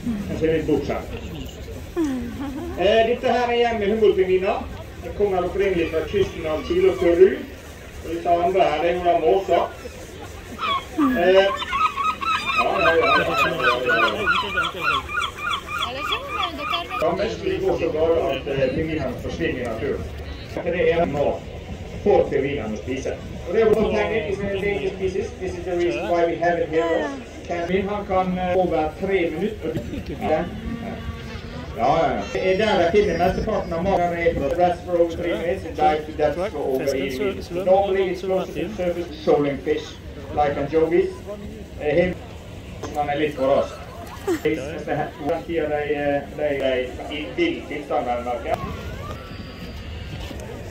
Den ser litt bortskjemt. Dette her hjemme humbolpingviner. Det kommer opprinnelig fra kysten av Chile og Peru. Og disse andre her, det er jo da måser. Mestlig går så bare at pingvinene forsvinner i naturen. Det er mat for pingvinene å spise. Og det er jo tegnet i endangered species. This is the reason why we have it here. Han kan over 3 minutter. Ja. Det er der de finner mesteparten av magen er for rest for over 3 minutes and dive to death for over 1 minute. Normally it's closer to the surface, shoaling fish, like anchovies. Han er litt for rask. Den tiden de i vill tilstand,